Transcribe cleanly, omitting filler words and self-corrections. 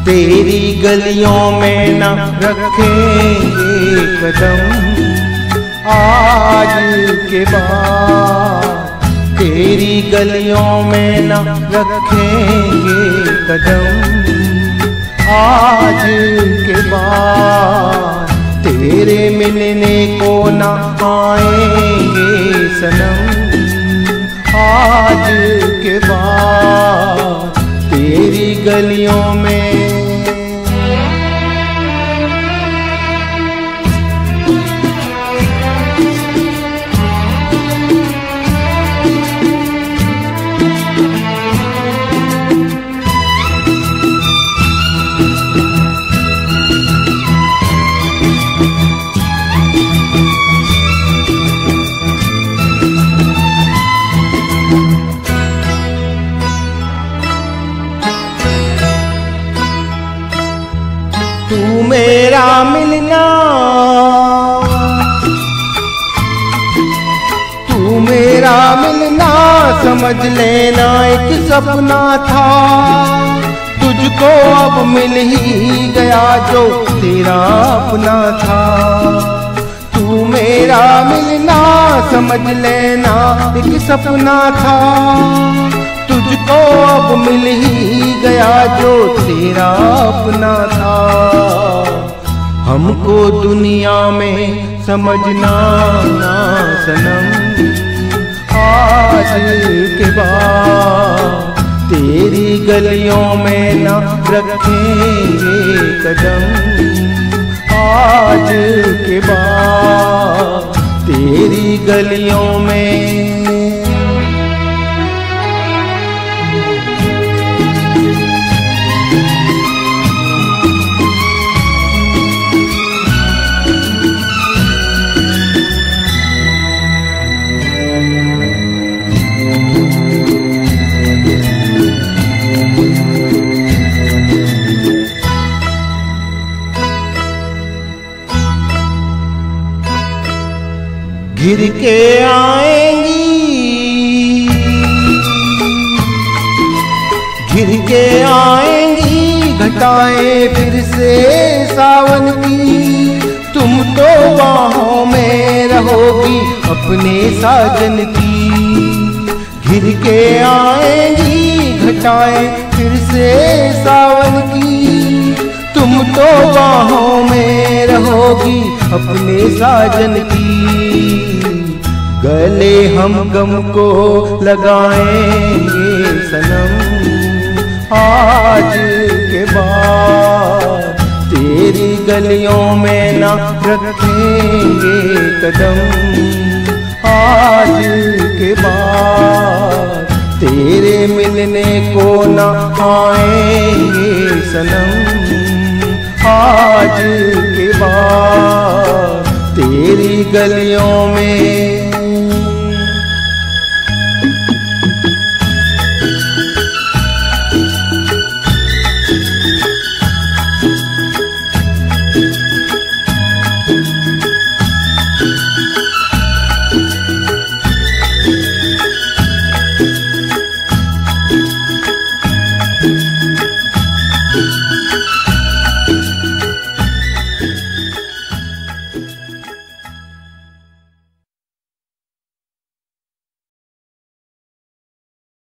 तेरी गलियों में न रखेंगे कदम आज के बाद। तेरी गलियों में न रखेंगे कदम आज के बाद। तेरे मिलने को न आएंगे सनम आज के बाद। तेरी गलियों में तू मेरा मिलना, तू मेरा मिलना समझ लेना एक सपना था। तुझको अब मिल ही गया जो तेरा अपना था। तू मेरा मिलना समझ लेना एक सपना था। तुझको अब मिल ही गया जो तेरा अपना था। हमको दुनिया में समझना ना सनम आज के बाद। तेरी गलियों में न रखेंगे कदम आज के बाद। तेरी गलियों में घिर के आएंगी, घिर के आएंगी घटाएं फिर से सावन की। तुम तो बाहों में रहोगी अपने साजन की। घिर के आएंगी घटाएं फिर से सावन की। तुम तो बाहों में रहोगी अपने साजन की। गले हम गम को लगाएंगे सनम आज के बाद। तेरी गलियों में न रखेंगे कदम आज के बाद। तेरे मिलने को न आएंगे सनम आज के बाद। तेरी गलियों में